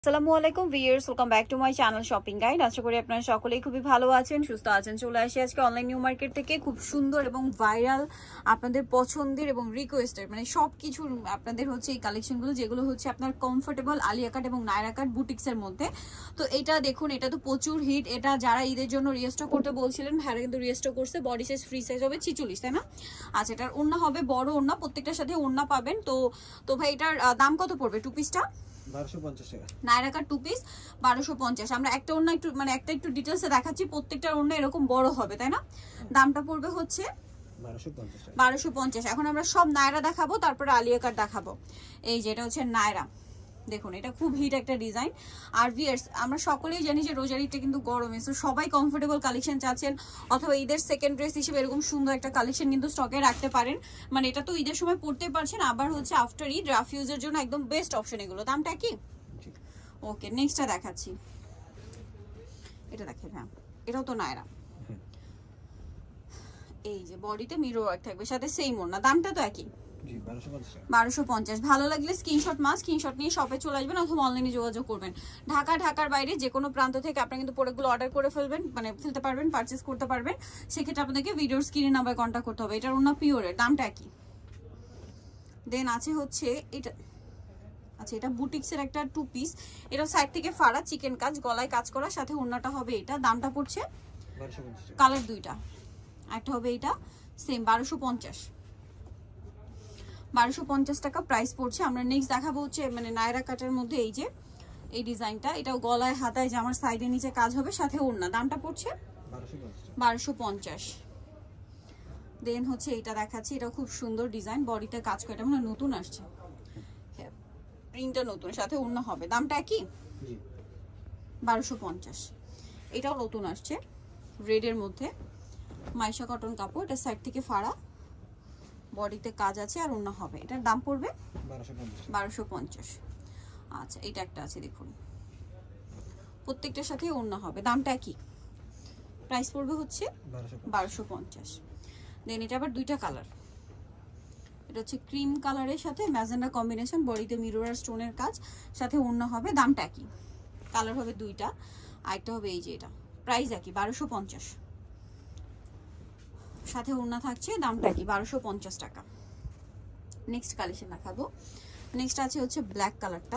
আসসালামু আলাইকুম viewers, welcome back to my channel shopping guide. আশা করি আপনারা সকলেই খুবই ভালো আছেন, সুস্থ আছেন। চলে আসি আজকে অনলাইন নিউ মার্কেট থেকে খুব সুন্দর এবং ভাইরাল আপনাদের পছন্দের এবং রিকোয়েস্টের মানে সব কিছু আপনাদের হচ্ছে এই কালেকশনগুলো, যেগুলো হচ্ছে আপনার কমফোর্টেবল আলিয়া কাট এবং নায়রা কাট বুটিক্সের মধ্যে। তো এটা দেখুন, এটা তো প্রচুর হিট। এটা যারা ঈদের জন্য রিস্টক করতে বলছিলেন, ভাইরা কিন্তু রিস্টক করছে। বডি সাইজ ফ্রি সাইজ হবে 46, তাই না? আচ্ছা, এটার ওড়না হবে বড় ওড়না, প্রত্যেকটার সাথে ওড়না পাবেন। তো ভাই এটার দাম কত পড়বে? টু পিসটা 1250 টাকা, নায়রা কাট টু পিস 1250। আমরা একটা ওড়না একটু ডিটেইলসে দেখাচ্ছি। প্রত্যেকটার ওড়না এরকম বড় হবে, তাই না? দামটা পড়বে হচ্ছে 1250। এখন আমরা সব নায়রা দেখাবো, তারপরে আলিয়া কাট দেখাবো। এই যে এটা হচ্ছে নায়রা, দেখুন এটা খুব হিট একটা ডিজাইন। আর ভিয়ার্স, আমরা সকলেই জানি যে রোজারিটা কিন্তু গরমে, সো সবাই কমফোর্টেবল কালেকশন চাচ্ছেন, অথবা ঈদের সেকেন্ড ড্রেস হিসেবে এরকম সুন্দর একটা কালেকশন কিন্তু স্টকে রাখতে পারেন। মানে এটা তো ঈদের সময় পড়তে পারছেন, আবার হচ্ছে আফটার ঈদ রাফ ইউজের জন্য একদম বেস্ট অপশন এগুলো। দামটা কি? ওকে, নেক্সটটা দেখাচ্ছি। এটা দেখেন, হ্যাঁ এটাও তো নায়রা। এই যে বডিতে মিরর ওয়ার্ক থাকবে, সাথে সেম ওড়না। দামটা তো একই, 1250। ভালো লাগলে স্ক্রিনশট নিয়ে শপে চলে আসবেন অথবা অনলাইনে যোগাযোগ করবেন। ঢাকার বাইরে যে কোনো প্রান্ত থেকে আপনারা কিন্তু প্রোডাক্টগুলো অর্ডার করে ফেলতে পারবেন, পারচেস করতে পারবেন। সেক্ষেত্রে আপনাদেরকে ভিডিওর স্ক্রিনে নাম্বার কন্ট্যাক্ট করতে হবে। এটার ওড়না পিওরের, দামটা একই। দেন আছে হচ্ছে এটা। আচ্ছা, এটা বুটিক্সের একটা টু পিস। এটা সাইড থেকে ফাড়া চিকেন কাজ, গলায় কাজ করা, সাথে ওড়নাটা হবে এটা। দামটা পড়ছে 1250। কালার দুইটা, একটা হবে এটা সেম 1250 টাকা প্রাইস পড়ছে। আমরা নেক্সট দেখাবো হচ্ছে মানে নায়রা কাটের মধ্যে এই যে এই ডিজাইনটা। এটাও গলায় হাতায় জামার সাইডে নিচে কাজ হবে, সাথে ওড়না। দামটা পড়ছে 1250। দেন হচ্ছে এটা দেখাচ্ছি, এটা খুব সুন্দর ডিজাইন, বডিতে কাজ করে, এটা মানে নতুন আসছে, প্রিন্টটা নতুন, সাথে ওড়না হবে। দামটা কি? 1250। এটাও নতুন আসছে রেডের মধ্যে, মাইশা কটন কাপড়। এটা সাইড থেকে ফাড়া, বডিতে কাজ আছে আর ওড়না হবে। এটার দাম পড়বে 1250। আচ্ছা, এটা একটা আছে দেখুন, প্রত্যেকটার সাথে ওড়না হবে। দামটা কি? প্রাইস পড়বে হচ্ছে 1250। দেন এটা আবার দুইটা কালার। এটা হচ্ছে ক্রিম কালারের সাথে ম্যাজেন্ডা কম্বিনেশন, বডিতে মিরর আর স্টোনের কাজ, সাথে ওড়না হবে। দামটা কি? কালার হবে দুইটা, আরেকটা হবে এই যে এটা। প্রাইস একই, 1250, সাথে ওড়না থাকছে। দামটা কি? 1250 টাকা। নেক্সট কালেকশন দেখাবো। নেক্সট আছে হচ্ছে ব্ল্যাক কালারটা।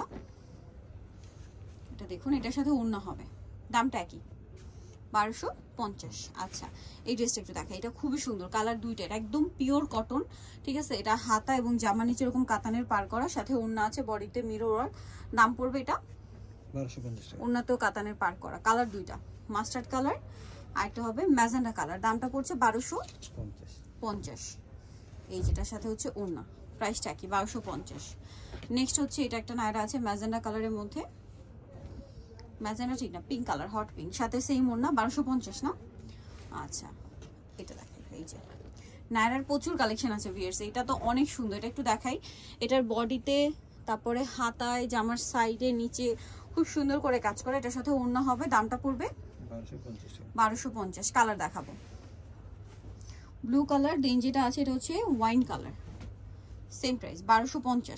এটা দেখুন, এটার সাথে ওড়না হবে। দামটা একই, 1250। আচ্ছা, এই ড্রেসটা একটু দেখা, এটা খুবই সুন্দর, কালার দুইটা, এটা একদম পিওর কটন, ঠিক আছে? এটা হাতা এবং জামা নিচে এরকম কাতানের পার করা, সাথে ওড়না আছে, বডিতে মিরর ওয়ার্ক। দাম পড়বে এটা 1250 টাকা। ওড়নাতেও কাতানের পার করা, কালার দুইটা, মাস্টার্ড কালার আর একটা হবে ম্যাজেন্ডা কালার। দামটা পড়ছে 1250। এই যেটার সাথে হচ্ছে ওড়না, প্রাইসটা কি? 1250। নেক্সট হচ্ছে এটা একটা নায়রা আছে ম্যাজেন্ডা কালারের মধ্যে, ম্যাজেন্ডা ঠিক না, পিঙ্ক কালার, হট পিঙ্ক, সাথে সেম ওড়না, 1250 না? আচ্ছা, এটা দেখাই। এই যে নায়রার প্রচুর কালেকশন আছে ভিউয়ার্স, এটা তো অনেক সুন্দর। এটা একটু দেখাই, এটার বডিতে তারপরে হাতায় জামার সাইডে নিচে খুব সুন্দর করে কাজ করে, এটার সাথে ওড়না হবে। দামটা পড়বে 1250। কালার দেখাবো, ব্লু কালার। দেন যেটা আছে এটা হচ্ছে wine colour, same price 1250।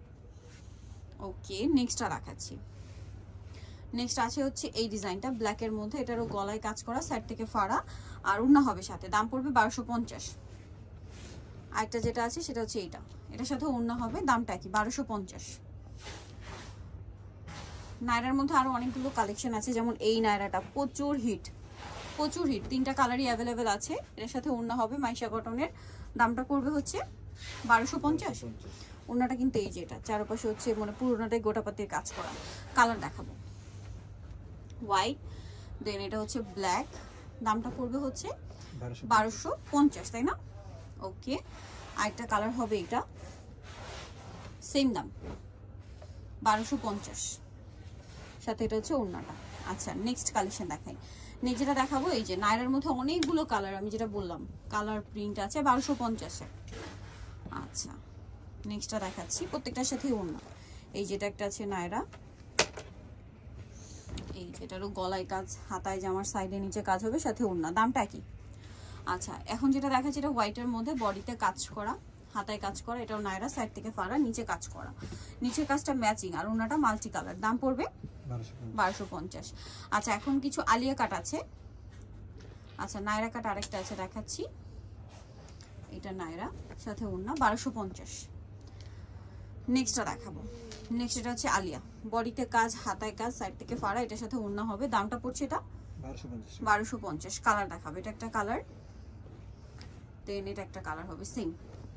Okay, নেক্সটটা দেখাচ্ছি। নেক্সট আছে হচ্ছে এই ডিজাইনটা ব্ল্যাকের মধ্যে, এটারও গলায় কাজ করা, সাইড থেকে ফাড়া আর ওড়না হবে সাথে। দাম পড়বে 1250। আরেকটা যেটা আছে সেটা হচ্ছে এইটা, এটার সাথে ওড়না হবে। দামটা কি? 1250। নায়রার মধ্যে আরো অনেকগুলো কালেকশন আছে, যেমন এই নায়রাটা প্রচুর হিট, তিনটা কালারই অ্যাভেলেবেল আছে। এর সাথে ওড়না হবে মাইশা কটনের। দামটা পড়বে হচ্ছে 1250। ওড়নাটা কিন্তু এই যে এটা চারপাশে হচ্ছে মানে পুরোটাই গোটাপাতির কাজ করা। কালার দেখাবো, হোয়াইট, দেন এটা হচ্ছে ব্ল্যাক। দামটা পড়বে হচ্ছে 1250, তাই না? ওকে, আরেকটা কালার হবে এটা, সেম দাম 1250, সাথে এটা হচ্ছে ওড়নাটা। আচ্ছা, নেক্সট কালেকশন দেখাই। নেক্সট যেটা দেখাবো, এই যে নায়রার মধ্যে অনেকগুলো কালার, আমি যেটা বললাম কালার প্রিন্ট আছে 1250-এ। আচ্ছা, নেক্সটটা দেখাচ্ছি, প্রত্যেকটার সাথে ওড়না। এই যেটা একটা আছে নায়রা, এই যেটারও গলায় কাজ, হাতায় জামার সাইডে নিচে কাজ হবে, সাথে ওড়না। দামটা কি? আচ্ছা, এখন যেটা দেখাচ্ছি এটা হোয়াইটের মধ্যে, বডিতে কাজ করা, হাতায় কাজ করা, এটাও নায়রা, সাইড থেকে ফাড়া, নিচে কাজ করা, নিচের কাজটা ম্যাচিং, আর ওনাটা মাল্টি কালার। দাম পড়বে 1250। আচ্ছা এখন কিছু আলিয়া কাট আছে। আচ্ছা নায়রা কাট আরেকটা আছে দেখাচ্ছি, এটা নায়রা সাথে ওড়না, 1250। নেক্সটটা দেখাবো, নেক্সট এটা হচ্ছে আলিয়া, বডিতে কাজ, হাতায় কাজ, সাইড থেকে ফাড়া, এটার সাথে ওড়না হবে। দামটা পড়ছে এটা 1250। কালার দেখাবো, এটা একটা কালার, দেন এটা একটা কালার হবে সেম,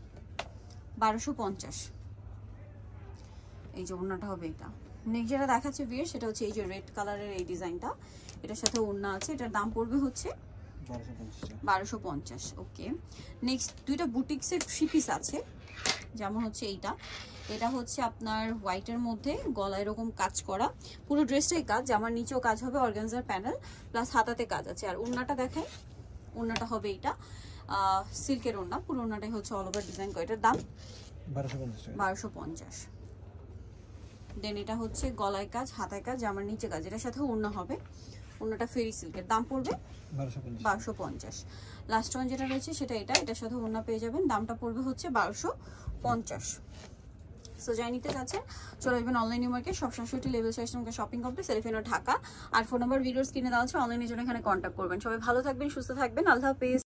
1250। এই যে ওড়নাটা হবে এটা। নেক্সট যেটা দেখাচ্ছে বিয়ের, সেটা হচ্ছে এই যে রেড কালারের এই ডিজাইনটা, এটার সাথে ওড়না আছে, এটার দাম পড়বে হচ্ছে 1250। ওকে, নেক্সট দুইটা বুটিক্সের 3 পিস আছে, যেমন হচ্ছে এইটা, এটা হচ্ছে আপনার হোয়াইটের মধ্যে গলা এরকম কাজ করা, পুরো ড্রেসটাই কাজ, জামার নিচেও কাজ হবে, অর্গানজার প্যানেল প্লাস হাতাতে কাজ আছে। আর ওড়নাটা দেখাই, ওড়নাটা হবে এইটা সিল্কের ওড়না, পুরো ওড়নাটাই হচ্ছে অল ওভার ডিজাইন করা, এটার দাম 1250। দেন এটা হচ্ছে গলায় কাজ, হাতায় কাজ, জামার নিচে কাজ, এটার সাথে ওড়না হবে, ওড়নাটা ফেরি সিল্কের, দাম পড়বে 1250। লাস্ট ওয়ান যেটা রয়েছে সেটা এটা, এটার সাথে ওড়না পেয়ে যাবেন, দামটা পড়বে হচ্ছে 1250। সো যাই নিতে যাচ্ছেন চলে আসবেন অনলাইন নিউমার্কেট, সব 67 লেভেল 6 নম্বর শপিং কমপ্লেক্স, এলিফেন্ট ঢাকা। আর ফোন নাম্বার ভিডিওস কিনে দেওয়া হচ্ছে, অনলাইনের জন্য এখানে কন্ট্যাক্ট করবেন। সবাই ভালো থাকবেন, সুস্থ থাকবেন, আল্লাহ হাফেজ।